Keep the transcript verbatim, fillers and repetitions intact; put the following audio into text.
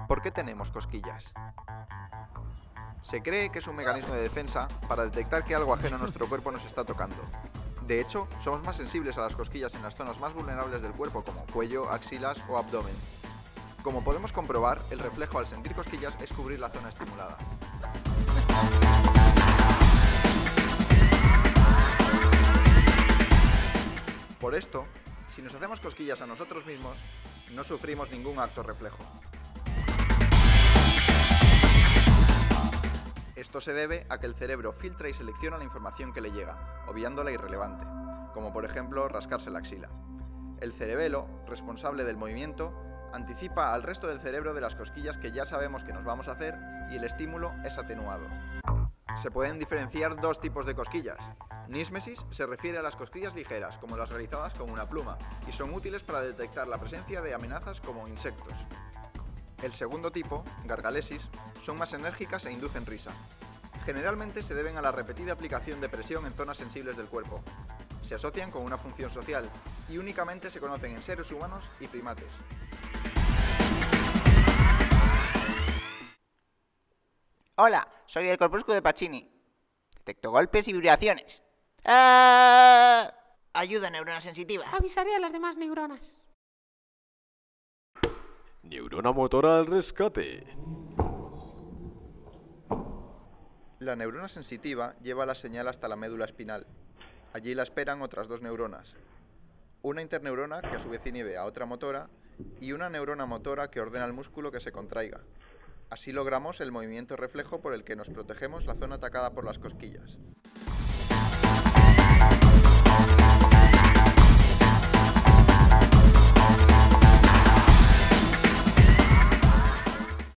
¿Por qué tenemos cosquillas? Se cree que es un mecanismo de defensa para detectar que algo ajeno a nuestro cuerpo nos está tocando. De hecho, somos más sensibles a las cosquillas en las zonas más vulnerables del cuerpo, como cuello, axilas o abdomen. Como podemos comprobar, el reflejo al sentir cosquillas es cubrir la zona estimulada. Por esto, si nos hacemos cosquillas a nosotros mismos, no sufrimos ningún acto reflejo. Esto se debe a que el cerebro filtra y selecciona la información que le llega, obviando la irrelevante, como por ejemplo rascarse la axila. El cerebelo, responsable del movimiento, anticipa al resto del cerebro de las cosquillas que ya sabemos que nos vamos a hacer y el estímulo es atenuado. Se pueden diferenciar dos tipos de cosquillas. Nísmesis se refiere a las cosquillas ligeras, como las realizadas con una pluma, y son útiles para detectar la presencia de amenazas como insectos. El segundo tipo, gargalesis, son más enérgicas e inducen risa. Generalmente se deben a la repetida aplicación de presión en zonas sensibles del cuerpo. Se asocian con una función social y únicamente se conocen en seres humanos y primates. Hola, soy el corpúsculo de Pacini. Detecto golpes y vibraciones. ¡Ah! Ayuda, neurona sensitiva. Avisaré a las demás neuronas. Neurona motora al rescate. La neurona sensitiva lleva la señal hasta la médula espinal. Allí la esperan otras dos neuronas. Una interneurona que a su vez inhibe a otra motora y una neurona motora que ordena al músculo que se contraiga. Así logramos el movimiento reflejo por el que nos protegemos la zona atacada por las cosquillas.